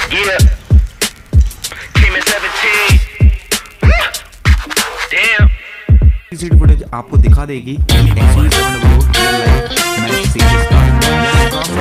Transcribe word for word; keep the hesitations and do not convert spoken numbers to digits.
Yeah. Came in seventeen. Damn. CCTV footage आपको दिखा देगी कि actually seven real life match series का